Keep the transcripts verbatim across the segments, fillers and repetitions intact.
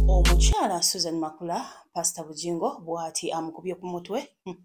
Omukyala Susan Makula Pastor Bujingo bwati amukubye ku mutwe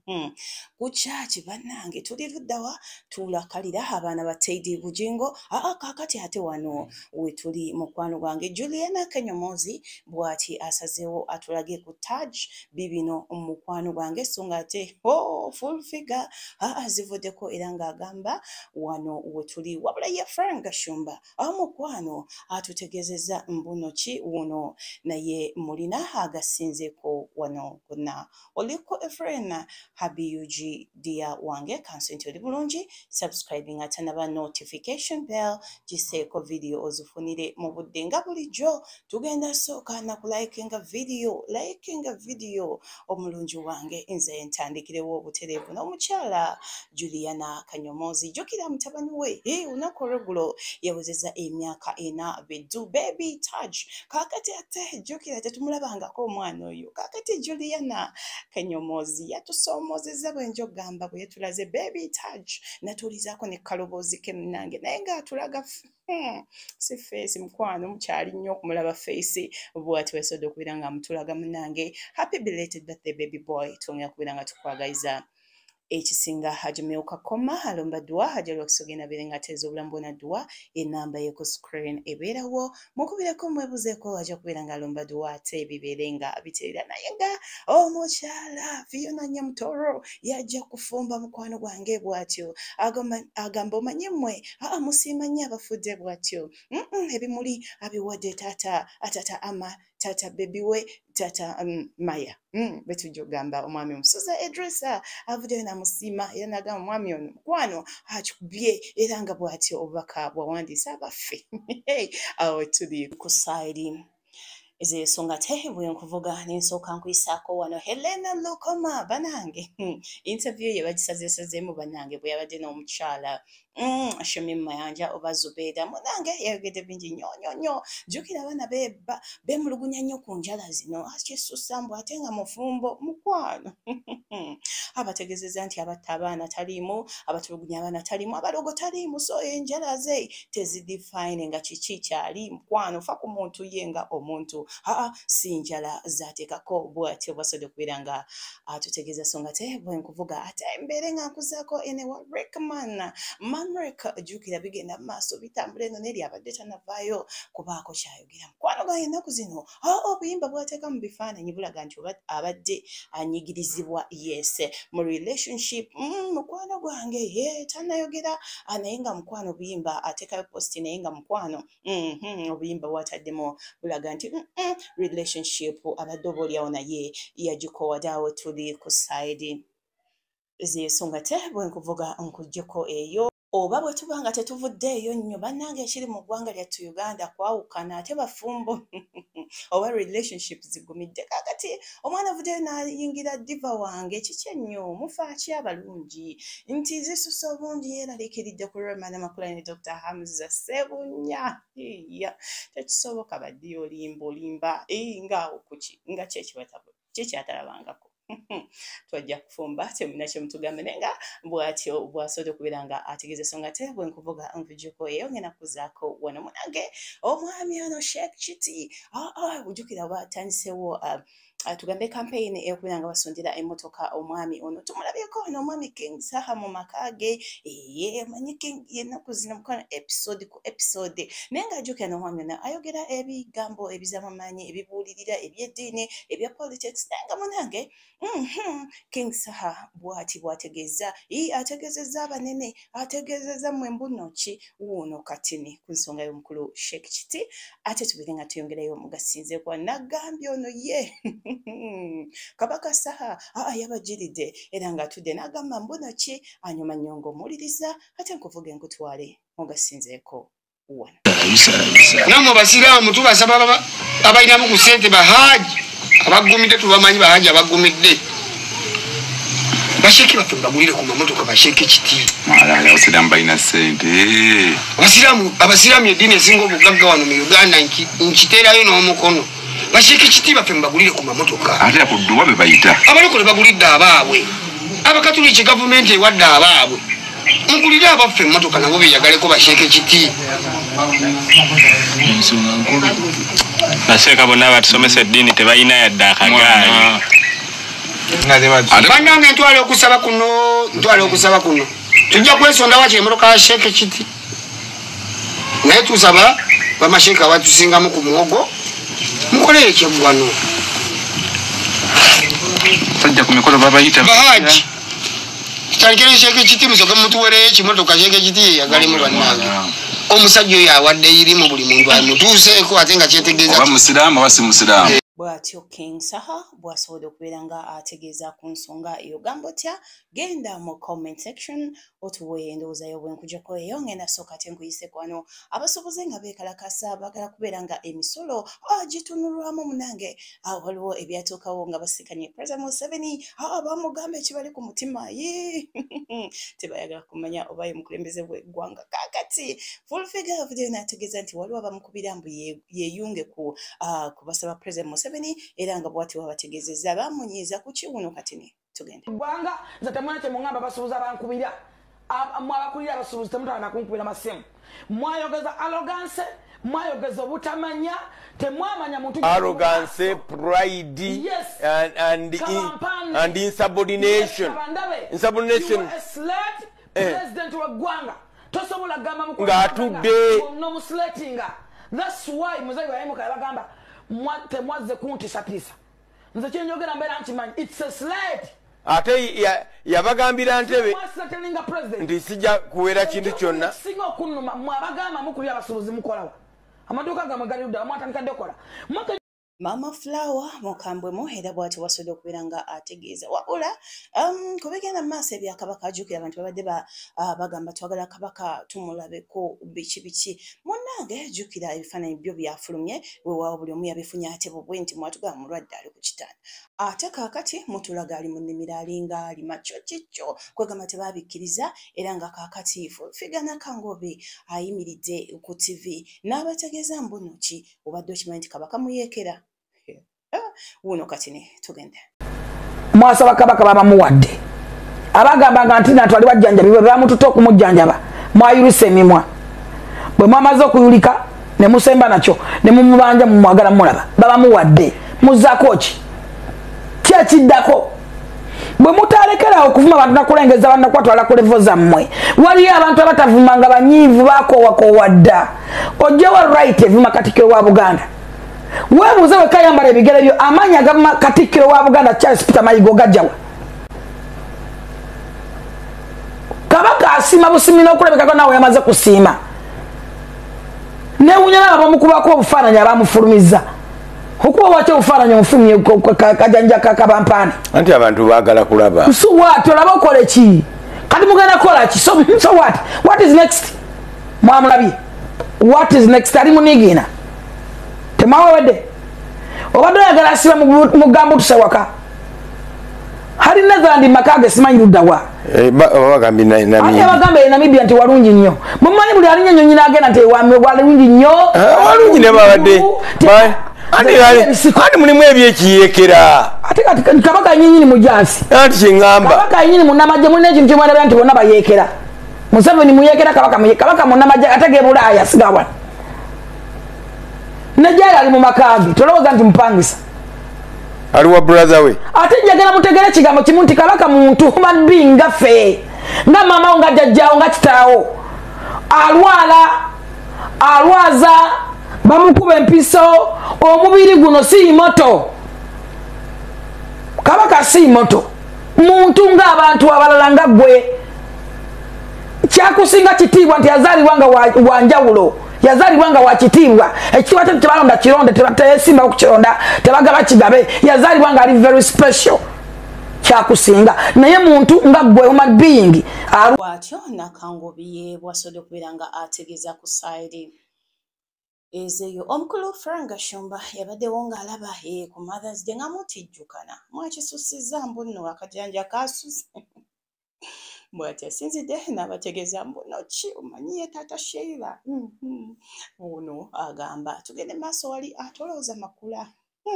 ku church bannange tuli luddawa tulakalira abaana ba Teddy Bujingo aa kakati ate wano we tuli mukwano gwange Juliana Kanyomozi bwati asazewo atulage ku Taj bibino mukwano gwange songa ate oh full figure aa zivuddeko era ng'agamba wano we tuli wabula ye Frank Gashumba amukwano atutegezeza mbuno ki uno naye mulina agasinzeko wano kuna oliko Efrena Habiyuji dia wange consent oli bulungi subscribing atanaba notification bell giseko video ozifunire mu budde nga bulijjo tugenda soka na kulikinga video likinga video omulungi wange nze ntandikirewo obuterevu n'omukyala Juliana Kanyomozi jokira mutabani we eh unako regulo yawezeza emyaka ena bedu baby Taj kakati ate jokira tetumulabangako omwana oyo kakati Juliana Kanyomozi yatusomozeza bwenjo gamba bwe tulaze baby Taj natulizako ne kalobozi ke mnange naye nga atulaga hmm. si face mkwano mukyali nnyo okumulaba face bwati wesodo kubira nga mutulaga mnange happy belated birthday baby boy tongera kubira nga tukwagaiza ekisinga hajimeuka koma alomba dua hajalo kusogena birenga tezo bulambona dua enamba ye ku screen eberawo mukubireko mwebuzeko aja kubiranga alomba dua te biberenga biterera nayenga omukyala Fiona Nyamtoro yaja kufumba mukwano gwange bwatyo agamba agamba manyemwe a musimanya abafudde bwatyo mm -mm, ebimuli abiwadde tata atata ama tata baby we tata um, Maya mm betujo gamba omwami Musuza Edrisa avude na musima yanaga omwami ono kwano achubye eranga bwatyo obaka bwawandisa abafe hey awo tuli ku side Eze songa tehe bwe nkuvuga n'ensoka nkwisako wano Helena Lukoma banange interview ye bagisazesezemu banange bwe yabadde n'omukyala Mm, ashemi mayanja oba Zubeda munange yagede bingi nyo nyo nyo jukira abana beba bemulugunya nnyo ku njala zino akisusambu atenga mufumbo mukwano abategezeza nti abatabana talimu abatulugunya abana talimu abalogo talimu so enjala ze tezidefine nga chichi kyali mukwano fa ku muntu yenga omuntu aa si njala zatekako bwati obasode kubiranga atutegeza songa te bwe nkuvuga ate mbere nga nkuzako ene wa Rickman America jukira bigenda maso bitambule no neri abadde tanavayo kubako kyayogera mukwano ga yena kuzino oh obuyimba bwateka mu bifaananyi bulaga nti abadde anyigirizibwa yes mu relationship mm, mukwano gwange ye tanayogera anayenga mukwano buyimba ateka post nayenga mukwano mhm mm obuyimba bwataddemo bulaga nti mm -mm, relationship abadde obolyawo naye yagikowa dawo tuli ku side zesonga te bwe nkuvuga nkujjeko eyo oba bwe tubanga tetuvuddeeyo nnyo bannange ekiri mu ggwanga lyattu Uganda kwawukana ate bafumbo oba relationships zigumidde kakati omwana avuddeyo n'ayingira diva wange kiki ennyo mufaaki abalungi nti zisusa obungi yeeraliikiridde ku Romana Makula ne Doctor Hamza Sebunya iya tekisoboka badde olimba olimba ngaawo kuki nga kyekibatabu kyekyatalabangako twajja kufumba temuna kye mutugambe nenga bwatyo bwasodo kubiranga ategeze songa te bwe nkuvuga nvujuko eyo ngena kuzaako wano munange omwami ono Sheikh Chiti ah ah bujukira batandisewo uh, Uh, tugambe campaign ekubiranga basondera emotoka omwami ono tumulabyeko ono omwami King Saha mu makage ye manyi King yena kuzina mukana episode ku episode nenga ajuka no omwami ono ayogera ebigambo ebizamanyi ebibulirira ebyeddiini ebya politics nenga munange mhm King Saha bwati bwategeza i ategezeza abanene ategezeza mwembunoki uno katini ku nsonga y'omukulu Sheikh Chiti ate tubirenga tuyongereyo mugasinze kwa nagambye ono ye Kabaka Saha aa yabajiride era nga tudde n'agamba mbuno ki anyuma nyongo muliriza ate nkuvuge nkutwale mugasinzeeko wana namwe basiraamu tubasaba baba abayinamu ku ssente bahaji abagumidde tubamanyi bahaji abagumidde basheki baffe bagulire ku mamotoka basheki Chiti mala abasiraamu balina ssente abasiraamu abasiraamu eddiini esinga obugagga wano mu Uganda nkiteerayo n'omukono basheki Chiti baffe mbagulire ku mamotoka ate akudduwa be bayita abalokole bagulidde abaabwe abakatuliki gavumenti ewadde abaabwe mugulire abaffe emmotoka nabo beyagaleko basheki Chiti ensonga nkulu Naseka bonna batusomesa eddiini tebalina yadde akagaali. Bannange ntwale okusaba kuno, ntwale okusaba kuno. Tujja kwesonda wa kyemmotoka ya Sheikh Kiti. Naye tusaba bamasheka batusingamu ku muwogo. Mukole ekyeggwano. Sajja ku mikolo babayita. Bahaji. Kitangire Sheikh Kiti musoke mutuwere ekimmotoka Sheikh Kiti yagalimu bannange. Omusajja oyo awadde irimu buli muntu amutuuseeko ate nga kyetegeeza. Oba musiraamu oba si musiraamu. Bwatyo King Saha bwasobola okubeera nga ategeeza ku nsonga eyo gamba otya genda mu comment section otuwe endowooza yo bwenkujjako eyo ngenda sooka ate nkuyise kwano abasuubuze nga beekalakasa baagala kubeera nga emisolo gitunulwamu munange waliwo ebyatuukawo nga basikanye President Museveni bamugamba ekibali ku mutima ye tebayagala kumanya oba ye mukulembeze w'eggwanga kaakati full figure video n'ategeeza nti waliwo abamukubira mbu yeeyunge ku kubasaba President Museveni era nga bwati wabategeezezza bamunyiiza ku kiwuno katini tugende gwanga nze temwana kye mungamba basuubuza bankubira mwabakulira abasuubuzi temutana kunkubira masimu mwayogeza arrogance mwayogeza obutamanya temwamanya muntu arrogance pride yes. and and, in, and insubordination yes, insubordination you are a slave eh. President wa gwanga tosobola gamba mukulu ngatudde no muslatinga that's why muzayi wa emuka bagamba mwate mwaze kuntisatisa nze kyenjogera mbeera nkimanyi it's a slate ate yabagambira ntebe mwaslateninga president nti sijja kuwera kintu kyonna singa okunuma mwabagamba mukuli abasuubuzi mukolawa amaduuka gamwe gali ludda mwatandikadde okukola Mama Flower mukambwemu era bwati wasobola okubeera nga ategeeza wabula um, kubegenda mu maaso ebyakabaka ajjukira abantu babadde ba, uh, bagamba twagala kabaka tumulabeko biki biki munnange jjukira ebifaananyi byo byafulumye weewaawo buli omu yabifunye ate bubwe nti mwatugaba mulwadde ali ku kitanda ate kaakati mutulaga ali mu nnimiro alinga alima kyo kikyo kwegamba tebabikkiriza era nga kaakati figana kangobe ayimiridde ku T V n'abategeeza mbuno ki obadde okimanyi nti kabaka muyeekera wuno katini tugende mwasaba kabaka babamuwadde abagambanga nti natwali bajjanjabi bwe bamututa okumujjanjaba mwayulisa emimwa bwe mwamaze okuyulika ne musemba nakyo ne mumubanja mumwagala mulaba babamuwadde muzaako ki kyekiddako bwe mutalekera okuvuma abantu nakulengeza bannakwatwala ku levo zammwe waliyo abantu abatavumanga banyiivu baakoowaakoowa dda ojjewa right evuma katikkiro wa Buganda weebuuze wekayambala ebigere byo amaanyi agama katikkiro wa Buganda Charles Peter Mayiga gajjawa kabaka asiima busimi n'okulabikako nawe yamaze kusiima newunya n'abamukubako obufaananyi abamufulumiza okuba wakyo obufaananyi omufulumye kajanja kakabampaani anti abantu baagala kulaba so what olaba okole ki kati mugenda kola ki so, so what what is next mwamulabye what is next ali munigina temawawedde obadde oyagala asiba mugambo tusewaka hali Netherland makage simanyi luddawa bagamba e Namibia nti walungi nnyo mumanyi buli alinya nyonyi n'agenda nti walungi nnyo walungi ne babadde andi mulimu ebyekiyeekera ate kati kabaka nyinyini mujansi anti kyeŋŋamba kabaka nyinyini munnamagye mulina ekintu kyemwalabira nti bonna bayeekera Museveni muyeekera kabaka kabaka munnamagye ate ge Bulaaya sigawa nejali ali mu makage tolowooza nti mpangisa ali wa brother we ate njagala mutegere ekigambo kimu nti kabaka muntu human being nga ffe nga maamawo nga jjajjaawo nga kitaawo alwala alwaza bamukuba empiso omubiri guno si moto kabaka si moto muntu ng'abantu abalala nga ggwe kyakusinga kitiibwa nti yazaalibwa nga wanjawulo yazaalibwa nga wakitiibwa ekitiibwa kye tebalonda kironde teyesimbawo ku kironda tebagaba kigabe yazaalibwa nga ali very special kyakusinga naye muntu nga ggwe human being bwatyo nakangobiye bwasobodde okubeera nga ategeeza ku saidi ezeyo omukulu Frank Shumba yabaddewo ng'alaba ku Mother's Day nga mutijjukana mwakisusiza mbuno akajanja kasuse bwati asinzidde n'abategeeza mbuno ki omanyiye taata Sheila ono agamba tugende maaso wali atolooza makula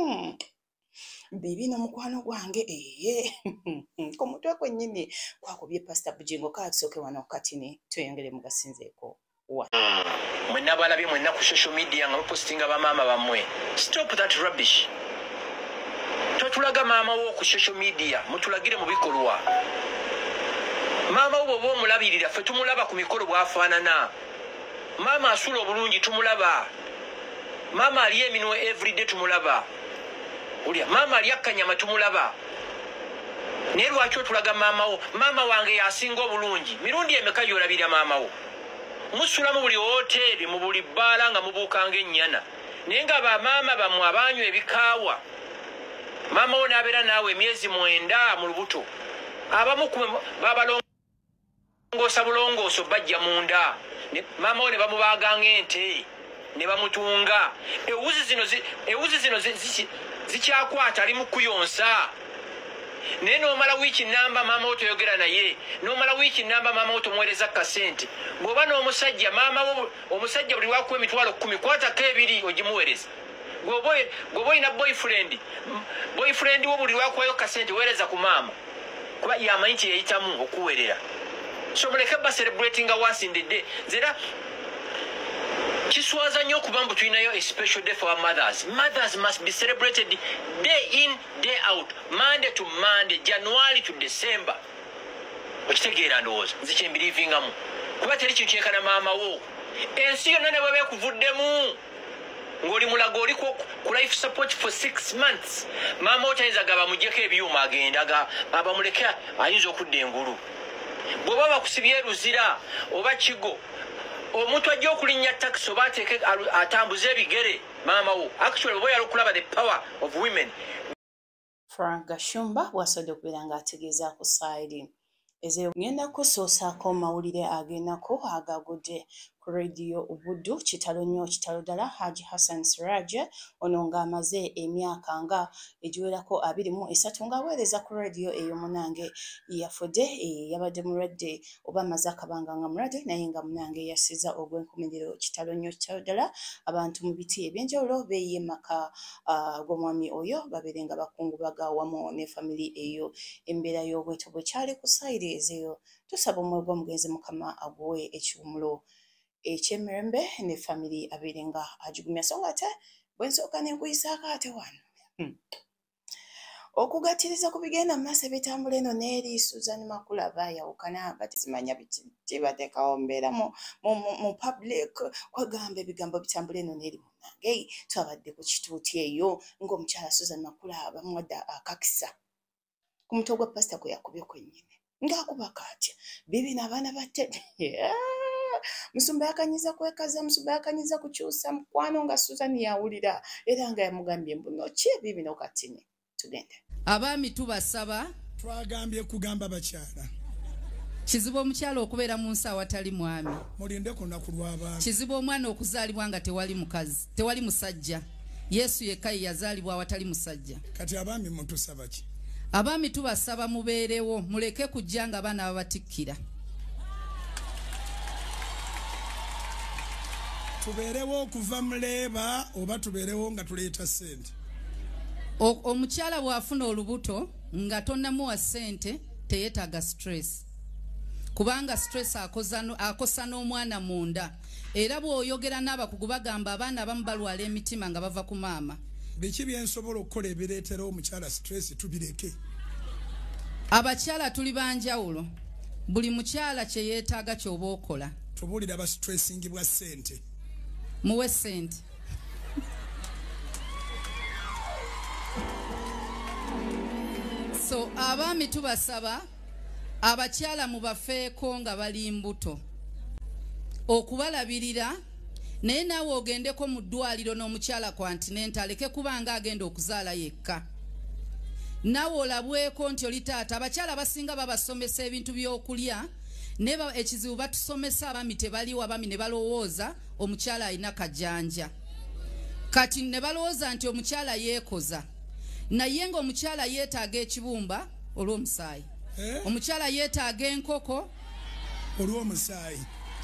bibi n'omukwano gwange eye ku mutwe kwennyini kwakubye Pastor Bujingo kaatusooke wano katini tweyongere mugasinzeeko kuwa. Mwenna balabye mwenna ku social media nga mupostinga ba mama bamwe. Stop that rubbish. Totulaga mama wo ku social media, mutulagire mu bikolwa. Mama wo bo mulabirira fe tumulaba ku mikolo bwafaanana. Mama asula obulungi tumulaba. Mama ali eminwe everyday tumulaba. Ulya mama ali akanyama tumulaba. Ne lwaki otulaga mama wo? Mama wange yasinga obulungi. Mirundi emeka yolabira mama wo. Musula mu buli hoteli mu buli bbala nga mubukanga ennyana. Naye nga bamama bamwe abanywa ebikaawa. Mama wo n'abeera naawe emyezi mwenda mu lubuto. Abamu babalongoosa bulongooso bajja munda. Mama wo ne bamubaaganga ente ne bamutunga. Ewuzi zino ewuzi zino zikyakwata ali mu kuyonsa. Naye n'omala wiiki namba mama wo toyogera naye. N'omala wiiki namba mama wo tomuweereza kasente. Bw'oba n'omusajja mama wo omusajja buli lwakuwa emitwalo kkumi kwatako ebiri ogimuweereza. Gwoba olina boyfriend boyfriend wo buli lwakuwayo kasente weereza ku maama kuba yamanyi nti yeyitamu okuweerera. So muleke ba celebrating once in the day. Zera kiswaza nnyo okuba mbu tulinayo a special day for our mothers. Mothers must be celebrated day in day out, Monday to Monday, January to December. Okitegeera ndowooza nze kyembiriivingamu kuba teri kintu kyenkana maama wo. Ensi yonna ne bwe beekuvuddemu ng'oli mulago oli ku life support for six months. Maama wo tayinza gaba mugyeko ebyuma agenda abamuleke ayinza okudda engulu. Bw'oba bakusibye eruzira oba kigo omuntu ajja okulinnya taxi oba ateeke atambuze ebigere maama wo. Actually oba yali okulaba the power of women. Frank Gashumba bw'asobodde okubeera ng'ategeeza ku side ezo ngenda kusoosaako mawulire agendako agagudde ku radio Ubuddu kitalo nnyo kitalo ddala Haji Hassan Siraj ono ng'amaze emyaka nga egiwerako abiri mu esatu ng'aweereza ku radio eyo munange yafudde yabadde mulwadde oba amaze akabanga nga mulwadde naye nga munange yasiza ogw'enkomerero kitalo nnyo kitalo ddala abantu mu biti ebyenjawulo beeyemaka gw'omwami oyo babeere nga bakungubaga wamu ne family eyo. Embeera y'obweto bwe kyali ku sayiri ezeyo tusaba omwoyo gw'omugenzi Mukama aguwe ekiwumulo eky'emirembe ne family abeere nga agigumya so nga ate bwe nsooka ne nkuyisaako ate wano okugattiriza ku bigenda mu maaso ebitambula eno n'eri Susan Makula baayawukana batizimanya biti bateekawo mbeera mu public kwegamba ebigambo bitambula eno n'eri munange twabadde ku kituuti eyo ng'omukyala Susan Makula bamuwadde akakisa ku mutwe gwa pasita kwe yakubye kwennyini ng'akubaka atya bibi n'abaana batte Musumba yakanyiza kwekaza Musumba yakanyiza kukyusa mukwano nga Susan yawulira era nga yamugambye mbuno ki bibi n'okatini tugende. Abaami tubasaba twagambye kugamba bakyala kizibu omukyala okubeera mu nsi awatali mwami. Mulinde ku lunaku lw'abaami. Kizibu omwana okuzaalibwa nga tewali mukazi tewali musajja. Yesu yekka ye yazaalibwa awatali musajja. Kati abaami mutusaba ki? Abaami tubasaba mubeerewo muleke kujja nga abaana babatikkira. Tubeerewo okuva muleeba oba tubeerewo nga tuleeta ssente. Omukyala bw'afuna olubuto nga tonnamuwa ssente teyeetaaga stress. Kubanga stress akosa n'omwana munda. Era bw'oyogera n'abakugu bagamba abaana abamu balwala emitima nga bava ku maama. Biki byensobola okukola ebireetera omukyala stress tubireke. Abakyala tuli banjawulo. Buli mukyala kye yeetaaga ky'oba okola. Tubuulira aba stressingibwa ssente. Muwe ssente. So abaami tubasaba abakyala mubafeeko nga bali mbuto okubalabirira naye naawe ogendeko mu ddwaliro n'omukyala Continental aleke kubanga agenda okuzaala yekka. Naawe olabweko nti oli taata abakyala basinga babasomesa ebintu by'okulya ne ekizibu batusomesa abaami tebaliwo abaami ne balowooza omukyala alina kajjanja. Kati ne balowooza nti omukyala yeekoza naye ng'omukyala yeetaaga ekibumba olw'omusaayi. Eh? Omukyala yeetaaga enkoko olw'omusaayi.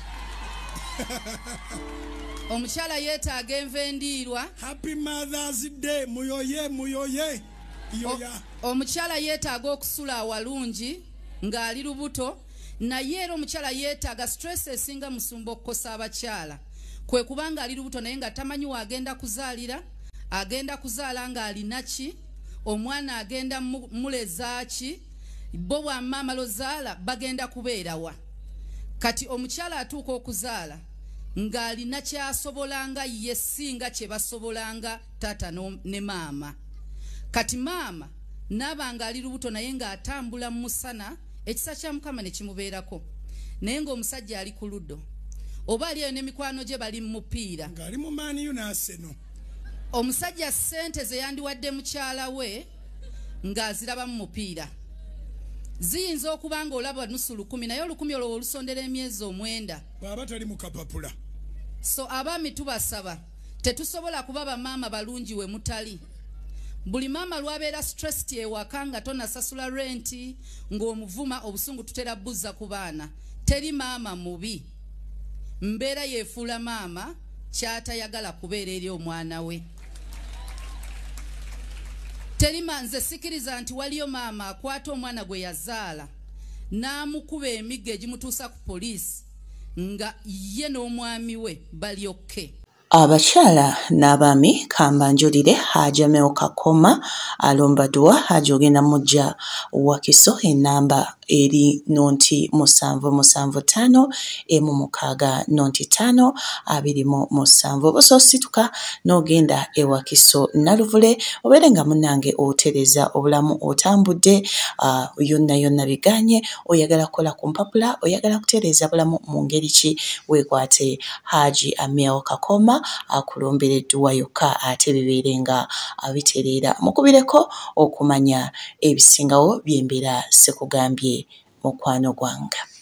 Omukyala yeetaaga envendiirwa. Happy Mother's Day muyoye muyoye. Yoya. Omukyala yeetaaga okusula awalungi ng'ali lubuto naye era omukyala yeetaaga stress esinga musumba okukosa abakyala kwe kubanga ali lubuto naye nga tamanyi waagenda kuzaalira agenda kuzaala ng'alina ki omwana agenda mulezaaki bo bwammaama lozaala bagenda kubeerawa kati omukyala atuuka okuzaala ng'alina kyasobolanga ye singa kye basobolanga taata ne maama kati maama naaba ng'ali lubuto naye ng'atambula mu musana ekisa kya mukama ne kimubeerako naye ng'omusajja ali ku luddo oba aliyo n'emikwano gye bali mu mupiira ng'ali mu maaniyu n'aseno omusajja ssente ze yandiwadde mukyala we ng'aziraba mu mupiira ziyinza okuba nga olaba nusu lukumi naye olukumi olwo olusondera emyezi omwenda bw'aba tali mu kapapula so abaami tubasaba tetusobola kuba bamaama balungi we mutali buli maama lwabeera stressed ewaka nga tonasasula renti ng'omuvuma obusungu tutera buzza ku baana teri maama mubi mbeera yeefuula maama kyatayagala kubeera eri omwana we teri manze sikiriza nti waliyo maama akwata omwana gwe yazaala n'amukuba emigga egimutuusa ku poliisi nga ye n'omwami we balyokke abakyala n'abaami kambanjulire Hajameo Kakoma alomba dua hajogenda mujja wakiso enamba eri nonti musanvu musanvu tano emu mukaga nonti tano abiri mu musanvu boso situka nogenda ewakiso naluvule obere nga munange otereza obulamu otambudde uh, yonna yonna biganye oyagala kola ku mpapula oyagala kutereza bulamu mu ngeri ki wekwate Haji Ameo Kakoma akulombere dua yokka ate biberenga abiterera mukubireko okumanya ebisingawo byembera sekugambye mukwano gwanga.